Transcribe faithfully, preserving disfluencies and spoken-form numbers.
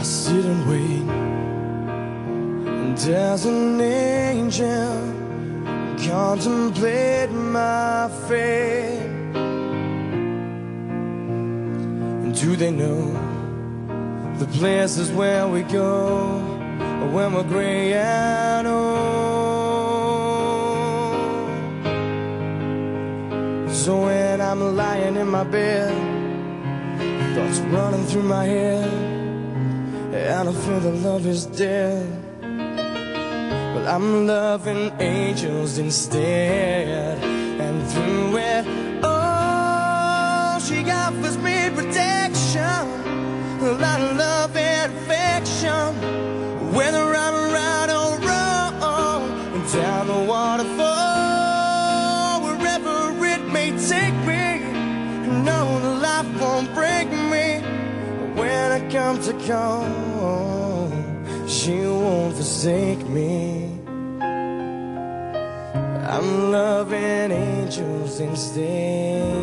I sit and wait, and as an angel contemplate my fate. And do they know the places where we go when we're gray and old? So when I'm lying in my bed, thoughts running through my head, and I feel that love is dead, but I'm loving angels instead. And through it all, she offers me protection, a lot of love and affection, whether I'm right or wrong. And down the waterfall, wherever it may take me, no, the life won't break me. When I come to call, she won't forsake me. I'm loving angels instead.